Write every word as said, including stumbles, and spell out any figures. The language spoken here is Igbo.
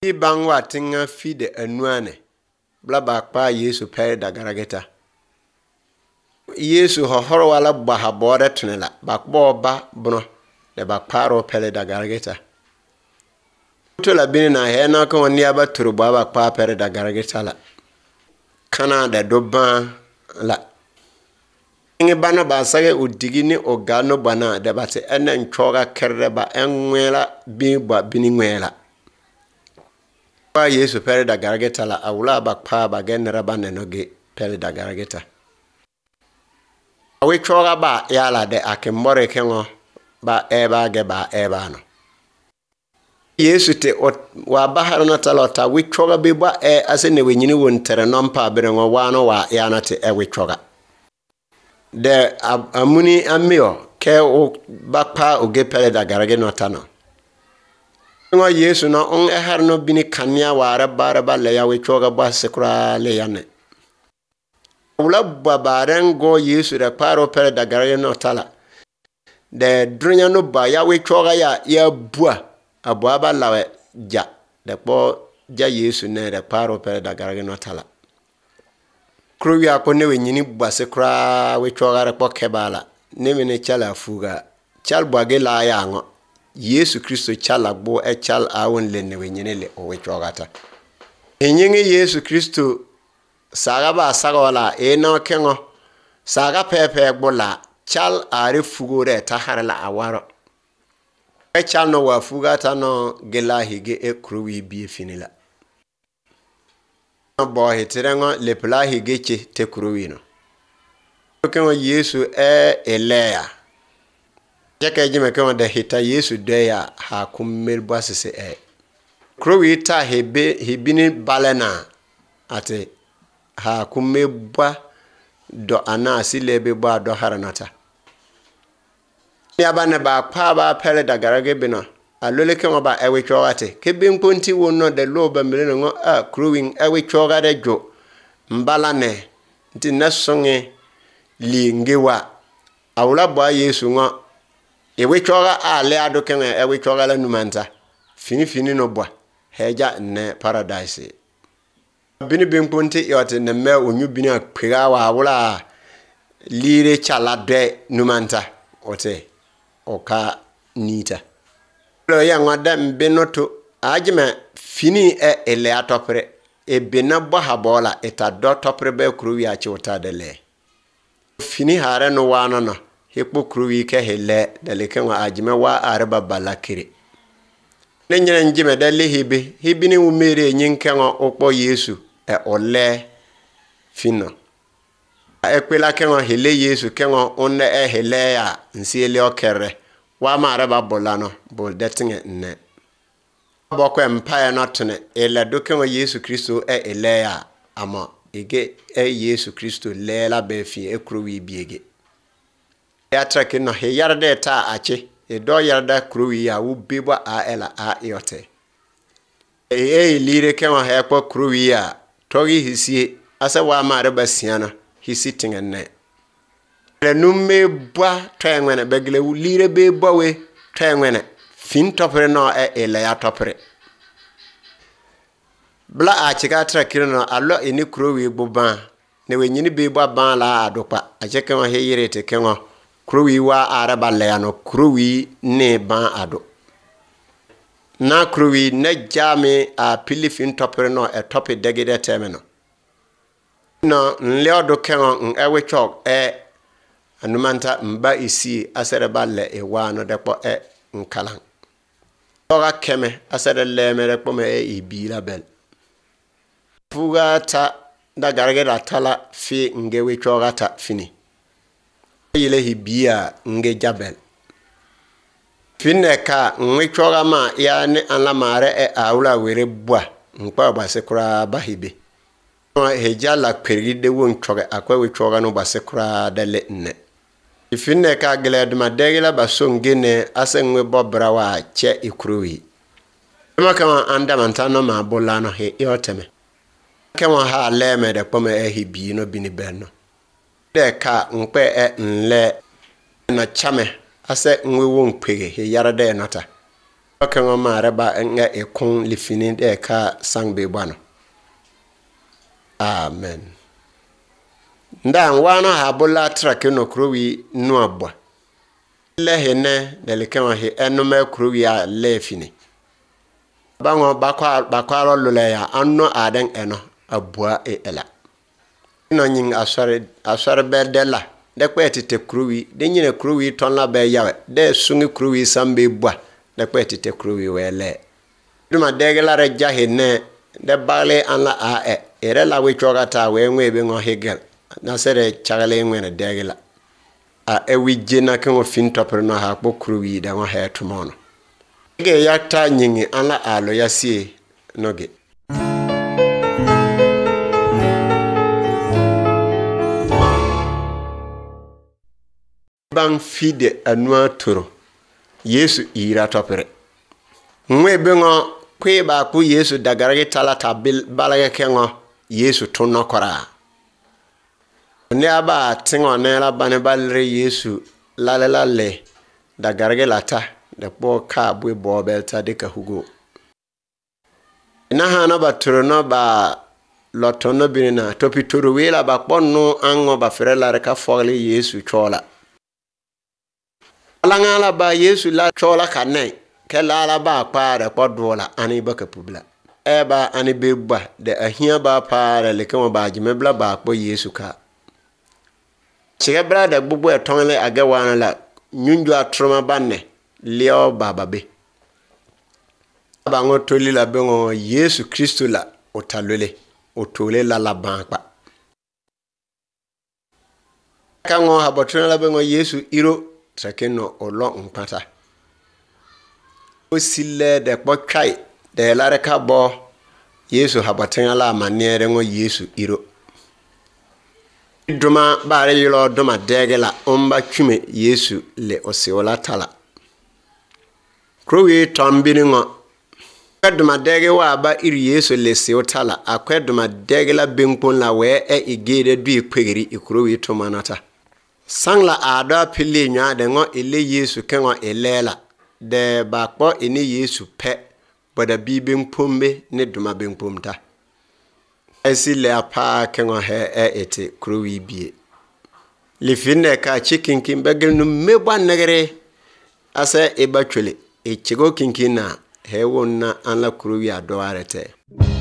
Ibangwa tinga fide anuane blaba pa Yesu pere da garageta Yesu hohoro wala baha bore tunela bakbo ba buno de bakparo pere da garageta to la bini na he na ko ni aba turu baba pa pere da garageta la kana da doban la ngi bana ba sage udigi ni ogano bana de bate enen nchoga kerre ba enwela bi ba bini nwela pa Yesu pere da garageta la awula bakpa ba genera bane noge pere da garageta awi choga ba yala de akembore kengo ba eba ge ba eba no Yesu te wa bahara na talota wi choga be ba e asene wenyini wontere nompa berengo wano wa yana te e wi choga de amuni amio ke o bakpa oge pere da garage no tano ngo Yesu no on e har no bini kanya wara bara ba le ya wi choga ba sekura le yane wula babaren go Yesu da paro pere da garage no tala de drunya no ba ya wi choga ya ya bua abua ba lawe ja de po ja Yesu ne de paro pere da garage no tala kruwi akone we nyini base kra we chogare po kebala ne mene chala fuga chal boage la ya ngo Yesu Kristo chala bo e chal awon le ne we nyini le o we chogata enyingi Yesu Kristo saga ba saga wala e no kengo saga pepe gbola chal are fugore ta harala awaro e chal no wa fuga ta no gela hige e kruwi bi finila bo hitirengo le pla higeche te kruwino kengo Yesu e elea jeke jime kengo de hita Yesu de ya ha kummel basise e kruwi ta hebe hibini balena ate ha kumme ba do anasi lebe ba do haranata ya bana ba pa ba pele da garage bino alole kengo ba ewe chogate kebe mponti wono de loba mileno ngo a crewing ewe chogade jo mbalane nti nasonge lingewa awula ba Yesu ngo ewe choga ale ado kengo ewe choga la numanta fini fini no bwa heja ne paradise bini bimponti yote ne me onyu bini akpega wa awula lire chala de numanta ote oka nita lo ya ngada mbenoto ajime fini e ele atopre e bena baha bola eta do topre be kruwi achi wota dele fini hare no wana no hepo kruwi ke hele dele kenwa ajime wa areba balakire nenyere njime dele hibe hibini umere nyinkenwa okpo Yesu e ole fino e kwela kenwa hele Yesu kenwa onne e hele ya nsi ele okere wa mara ba bolano bol detinge ne boko empire notne ele dokenwa Yesu Kristo e eleya ama ege e Yesu Kristo lela be fi e kruwi biege ya trake no he yarde ta ache e do yarda kruwi ya u bebo a ela a yote e e lire kenwa he kwa kruwi ya togi hisi asa wa mara ba siana hisi tingene le numme bwa twengwene begle lire be bawe twengwene fin topre no e ele ya topre bla a chika trakiro no allo ini kruwi buban ne we nyini be bwa ban la adopa a cheke ma heyirete kenwa kruwi wa araba le ya no kruwi ne ban ado na kruwi ne jame a pili fin topre no e topi degide temeno no nleodo kenwa n ewe chok e anumanta mba isi asere balle e wano depo e nkalan oga keme asere leme depo me e ibila bel fuga ta da garage da tala fi ngewe choga ta fini yile hibia nge jabel finne ka nwe choga ma ya ne anla mare e awula were bua nkwa basekura bahibe hejala peride won choga akwa we choga no basekura dele ne ifinne ka gled ma degla basongene asenwe bobrawa che ikruwi ma kama anda mantano ma bolano he yoteme kama ha leme de pome e hibi no bini benno de ka nkpe e nle na chame ase nwe won pege he yara de nata Kan ma reba nga e kon li fini de ka sang be bano. Amen. Nda wana habula trake no kruwi no abwa. Le hene de le kan he enome kruwi a le fini. Bango bakwa bakwa lo le ya anno aden eno abwa e ela. No nyin asore asore bedela de kwetite kruwi de nyine kruwi ton la be yawe de sungi kruwi sambe bwa de kwetite kruwi wele. Duma Degha re jahene de bale anla a e ere la we chogata we nwe be ngo hegel na sere chagale nwe na Degha a e wi jena kan o fin topre no ha kpo kruwi da ngo he tumono ge yakta nyingi anla alo yasie noge bang fide anwa turo Yesu ira topre nwe be ngo kwe ba ku Yesu dagarage talata bil balage kengo Yesu tunno kora ne aba tingo ne la bane balre Yesu lalela le dagarage lata de po ka bu bo belta de ka hugo na hana baturo no ba lotono binina topi turu wela ba ponno ango ba ferela re ka fogle Yesu chola alangala ba Yesu la chola kanai kela la ba para podola ani baka publa eba ani bebba de ahia ba para le kan ba jimebla ba po Yesu ka chebra de gbugbo etonle agawana la nyunju atroma banne leo baba be ba ngotoli la bengo Yesu Kristo la otalole otole la la banpa kango habotona la bengo Yesu iro trakeno olo mpata osile de kpokai de la reka bo Yesu habaten la maniere ngo Yesu iro duma bare yilo duma Degha la omba twime Yesu le oseola tala krowi tombini ngo duma Degha wa ba iri Yesu le seotala akweduma Degha la benkpon la we e igede du ikwegiri ikrowi to manata sangla ada pili nya de ngo ele Yesu kengo elela de bakpo ini Yesu pe boda bi benkpombe ne duma benkpomta esi le apa kengo he e ete krowi bie le finne ka chicken kin begel no meba negere ase e batwele e chigo kinkina he wonna anla krowi adoarete